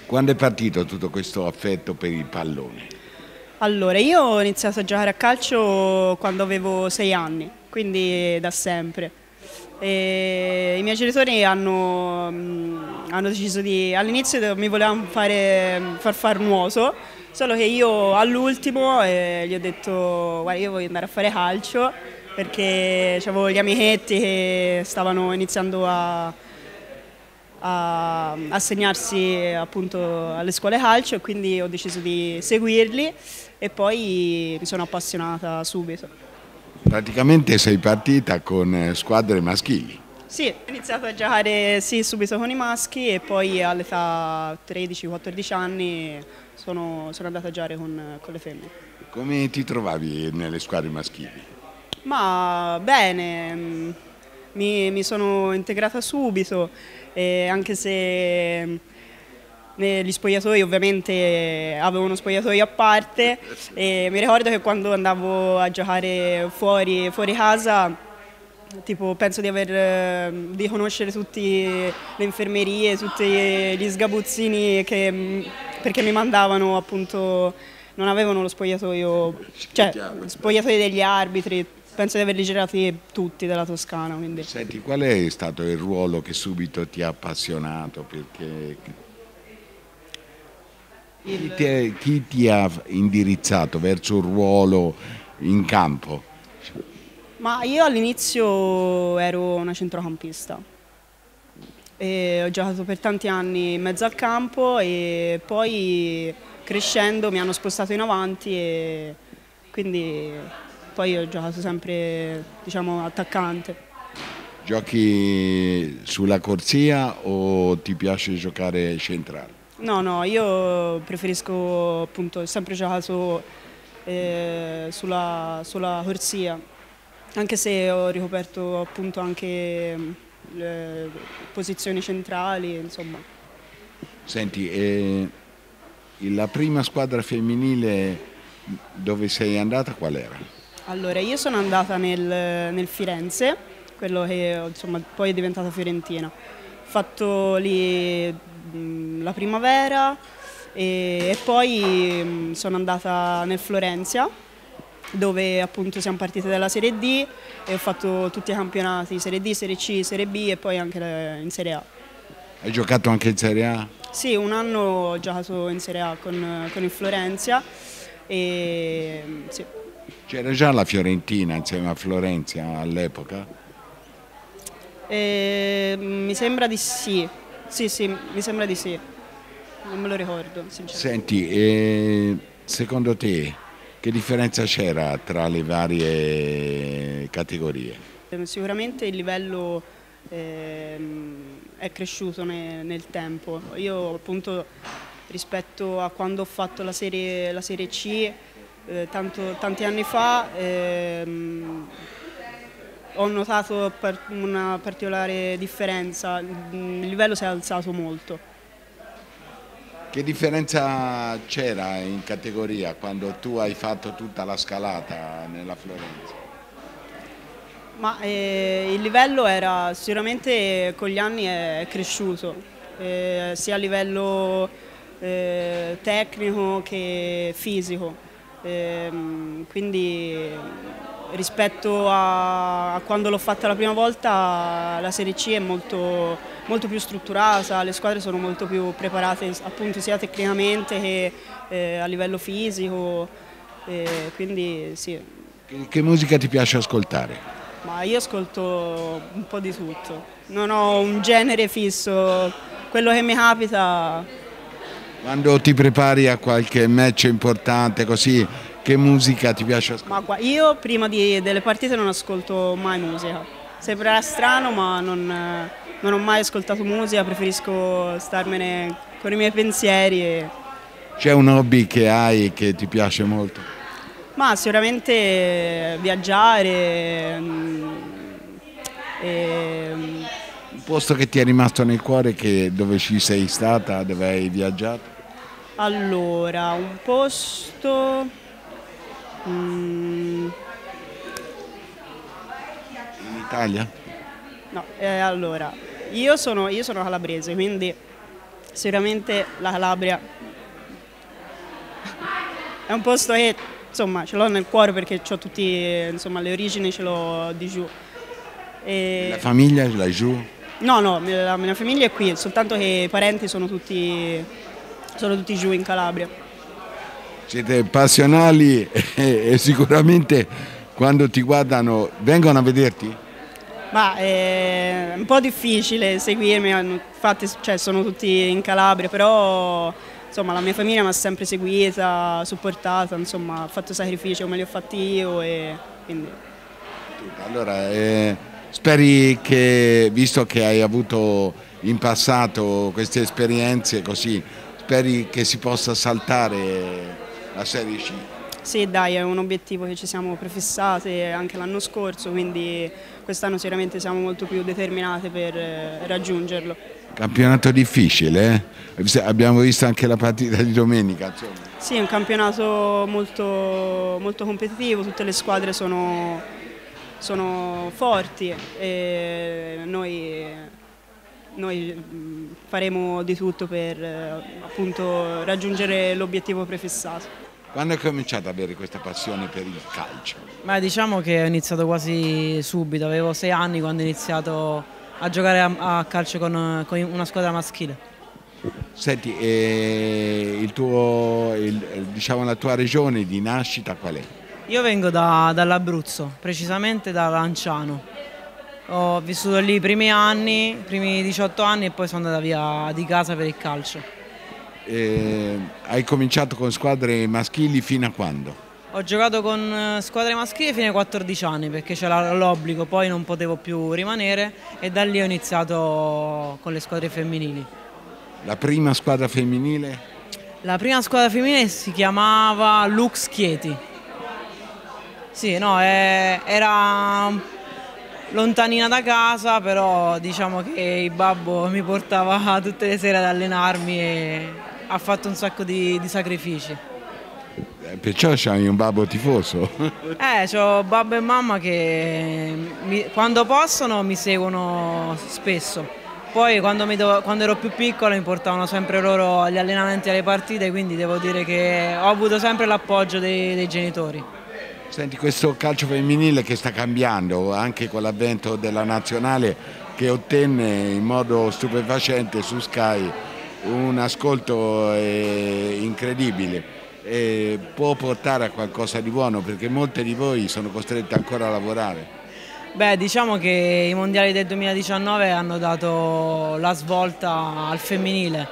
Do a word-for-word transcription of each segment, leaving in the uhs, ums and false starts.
Quando è partito tutto questo affetto per il pallone? Allora, io ho iniziato a giocare a calcio quando avevo sei anni, quindi da sempre. E i miei genitori hanno, mh, hanno deciso di... All'inizio mi volevano fare, far fare nuoto, solo che io all'ultimo eh, gli ho detto guarda, io voglio andare a fare calcio perché avevo gli amichetti che stavano iniziando a, a, a segnarsi appunto alle scuole calcio e quindi ho deciso di seguirli e poi mi sono appassionata subito. Praticamente sei partita con squadre maschili. Sì, ho iniziato a giocare sì, subito con i maschi e poi all'età tredici quattordici anni sono, sono andata a giocare con, con le femmine. Come ti trovavi nelle squadre maschili? Ma bene, mm, mi, mi sono integrata subito, eh, anche se negli spogliatoi ovviamente avevo uno spogliatoio a parte e mi ricordo che quando andavo a giocare fuori, fuori casa tipo, penso di, aver, eh, di conoscere tutte le infermerie, tutti gli sgabuzzini che, mm, perché mi mandavano appunto, non avevano lo spogliatoio, cioè spogliatoi degli arbitri, penso di averli girati tutti della Toscana. Quindi. Senti, qual è stato il ruolo che subito ti ha appassionato? Perché chi ti, è, chi ti ha indirizzato verso un ruolo in campo? Ma io all'inizio ero una centrocampista e ho giocato per tanti anni in mezzo al campo e poi crescendo mi hanno spostato in avanti e quindi poi ho giocato sempre, diciamo, attaccante. Giochi sulla corsia o ti piace giocare centrale? No, no, io preferisco appunto, ho sempre giocato eh, sulla, sulla corsia, anche se ho ricoperto appunto anche le posizioni centrali, insomma. Senti, eh, la prima squadra femminile dove sei andata qual era? Allora, io sono andata nel, nel Firenze, quello che insomma, poi è diventata Fiorentina. Ho fatto lì mh, la primavera e, e poi mh, sono andata nel Florenzia, dove appunto siamo partite dalla Serie D e ho fatto tutti i campionati, Serie D, Serie C, Serie B e poi anche in Serie A. Hai giocato anche in Serie A? Sì, un anno ho giocato in Serie A con, con il Florenzia e sì. C'era già la Fiorentina insieme a Florenzia all'epoca? E, mi sembra di sì, sì, sì, mi sembra di sì, non me lo ricordo, sinceramente. Senti, eh, secondo te che differenza c'era tra le varie categorie? Sicuramente il livello ehm, è cresciuto ne, nel tempo. Io appunto rispetto a quando ho fatto la serie, la serie C eh, tanto, tanti anni fa ehm, ho notato par- una particolare differenza, il livello si è alzato molto. Che differenza c'era in categoria quando tu hai fatto tutta la scalata nella Florenza? Ma eh, il livello era sicuramente con gli anni è cresciuto, eh, sia a livello eh, tecnico che fisico. Ehm, quindi rispetto a, a quando l'ho fatta la prima volta la Serie C è molto, molto più strutturata, le squadre sono molto più preparate appunto sia tecnicamente che eh, a livello fisico, eh, quindi sì. Che, che musica ti piace ascoltare? Ma io ascolto un po' di tutto, non ho un genere fisso, quello che mi capita. Quando ti prepari a qualche match importante così, che musica ti piace ascoltare? Ma qua, io prima di, delle partite non ascolto mai musica, sembrerà strano ma non, non ho mai ascoltato musica, preferisco starmene con i miei pensieri. E... C'è un hobby che hai che ti piace molto? Ma sicuramente viaggiare. E... Un posto che ti è rimasto nel cuore, che, dove ci sei stata, dove hai viaggiato? Allora, un posto... Mm, In Italia? no, eh, allora, io sono, io sono calabrese, quindi sicuramente la Calabria è un posto che insomma ce l'ho nel cuore perché ho tutti, insomma, le origini ce l'ho di giù. E... La famiglia ce l'hai giù? No, no, la mia famiglia è qui, soltanto che i parenti sono tutti, sono tutti giù in Calabria. Siete passionali e, e sicuramente quando ti guardano vengono a vederti? Ma è un po' difficile seguirmi, infatti cioè, sono tutti in Calabria, però insomma, la mia famiglia mi ha sempre seguita, supportata, insomma, ha fatto sacrifici come li ho fatti io e quindi... Allora, eh, speri che, visto che hai avuto in passato queste esperienze così, speri che si possa saltare la Serie C? Sì, dai, è un obiettivo che ci siamo prefissati anche l'anno scorso, quindi quest'anno sicuramente siamo molto più determinati per raggiungerlo. Campionato difficile, eh? Abbiamo visto anche la partita di domenica. Insomma. Sì, è un campionato molto, molto competitivo, tutte le squadre sono, sono forti e noi, noi faremo di tutto per appunto raggiungere l'obiettivo prefissato. Quando hai cominciato ad avere questa passione per il calcio? Beh, diciamo che ho iniziato quasi subito, avevo sei anni quando ho iniziato a giocare a, a calcio con, con una squadra maschile. Senti, eh, il tuo, il, diciamo, la tua regione di nascita qual è? Io vengo da, dall'Abruzzo, precisamente da Lanciano. Ho vissuto lì i primi anni, i primi diciotto anni e poi sono andata via di casa per il calcio. Eh, hai cominciato con squadre maschili fino a quando? Ho giocato con squadre maschili fino ai quattordici anni perché c'era l'obbligo, poi non potevo più rimanere e da lì ho iniziato con le squadre femminili. La prima squadra femminile? La prima squadra femminile si chiamava Lux Chieti. Sì, no, è, era lontanina da casa, però diciamo che il babbo mi portava tutte le sere ad allenarmi e ha fatto un sacco di, di sacrifici. Eh, perciò c'hai un babbo tifoso? Eh, ho babbo e mamma che mi, quando possono mi seguono spesso. Poi quando, mi do, quando ero più piccola mi portavano sempre loro agli allenamenti e alle partite, quindi devo dire che ho avuto sempre l'appoggio dei, dei genitori. Senti, questo calcio femminile che sta cambiando anche con l'avvento della nazionale che ottenne in modo stupefacente su Sky un ascolto eh, incredibile, eh, può portare a qualcosa di buono perché molte di voi sono costrette ancora a lavorare. Beh, diciamo che i mondiali del duemiladiciannove hanno dato la svolta al femminile.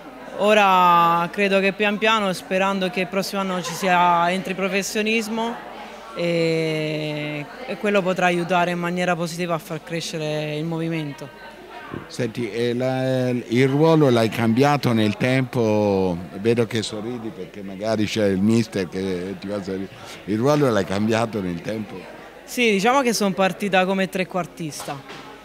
Ora credo che pian piano, sperando che il prossimo anno ci sia entri professionismo, e, e quello potrà aiutare in maniera positiva a far crescere il movimento. Senti, eh, la, il ruolo l'hai cambiato nel tempo, vedo che sorridi perché magari c'è il mister che ti fa sorridere, il ruolo l'hai cambiato nel tempo? Sì, diciamo che sono partita come trequartista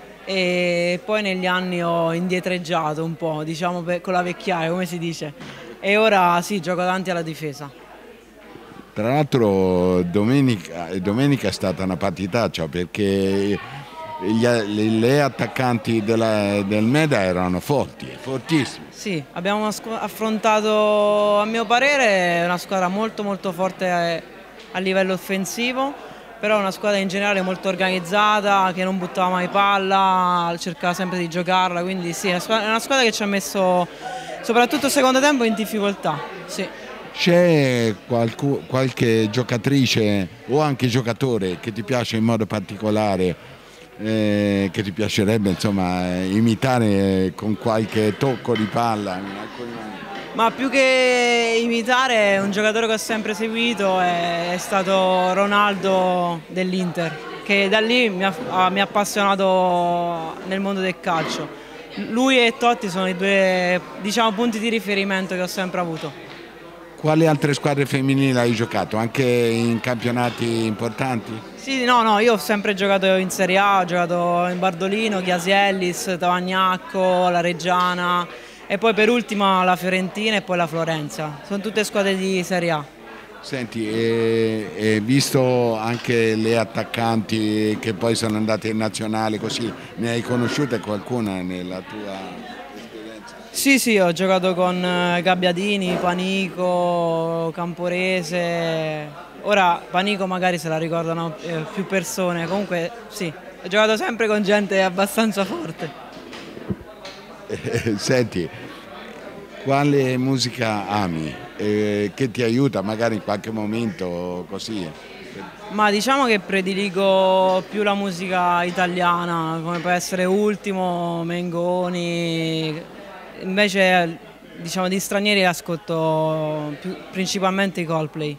e poi negli anni ho indietreggiato un po', diciamo per, con la vecchiaia, come si dice, e ora sì, gioco davanti alla difesa. Tra l'altro domenica, domenica è stata una partitaccia perché gli, le attaccanti della, del Meda erano forti, fortissimi. Sì, abbiamo affrontato, a mio parere, una squadra molto molto forte a, a livello offensivo, però una squadra in generale molto organizzata, che non buttava mai palla, cercava sempre di giocarla, quindi sì, è una squadra, è una squadra che ci ha messo, soprattutto il secondo tempo, in difficoltà. Sì. C'è qualche giocatrice o anche giocatore che ti piace in modo particolare, eh, che ti piacerebbe insomma imitare con qualche tocco di palla? In alcuni momenti? Ma più che imitare, un giocatore che ho sempre seguito è, è stato Ronaldo dell'Inter, che da lì mi ha, mi ha appassionato nel mondo del calcio. Lui e Totti sono i due, diciamo, punti di riferimento che ho sempre avuto. Quali altre squadre femminili hai giocato? Anche in campionati importanti? Sì, no, no, io ho sempre giocato in Serie A, ho giocato in Bardolino, Chiasiellis, Tavagnacco, la Reggiana e poi per ultima la Fiorentina e poi la Florenza. Sono tutte squadre di Serie A. Senti, e, e visto anche le attaccanti che poi sono andate in nazionale così, ne hai conosciute qualcuna nella tua esperienza? Sì, sì, ho giocato con Gabbiadini, Panico, Camporese. Ora Panico magari se la ricordano eh, più persone, comunque sì, ho giocato sempre con gente abbastanza forte. Eh, senti, quale musica ami? Eh, che ti aiuta magari in qualche momento così? Ma diciamo che prediligo più la musica italiana, come può essere Ultimo, Mengoni. Invece diciamo di stranieri ascolto più, principalmente i Coldplay.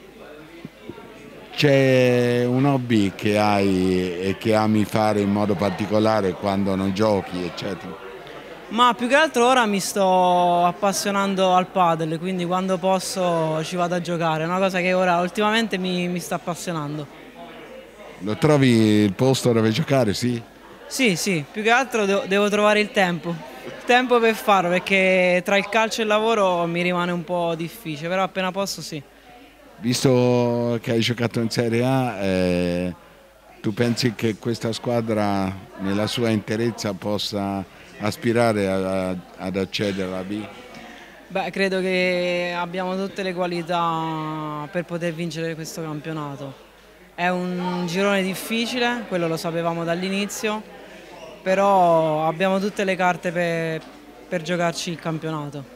C'è un hobby che hai e che ami fare in modo particolare quando non giochi, eccetera? Ma più che altro ora mi sto appassionando al padel, quindi quando posso ci vado a giocare, è una cosa che ora ultimamente mi, mi sta appassionando. Lo trovi il posto dove giocare, sì? Sì, sì, più che altro devo, devo trovare il tempo, il tempo per farlo, perché tra il calcio e il lavoro mi rimane un po' difficile, però appena posso sì. Visto che hai giocato in Serie A, eh, tu pensi che questa squadra nella sua interezza possa aspirare a- a- ad accedere alla B? Beh, credo che abbiamo tutte le qualità per poter vincere questo campionato. È un girone difficile, quello lo sapevamo dall'inizio, però abbiamo tutte le carte per, per giocarci il campionato.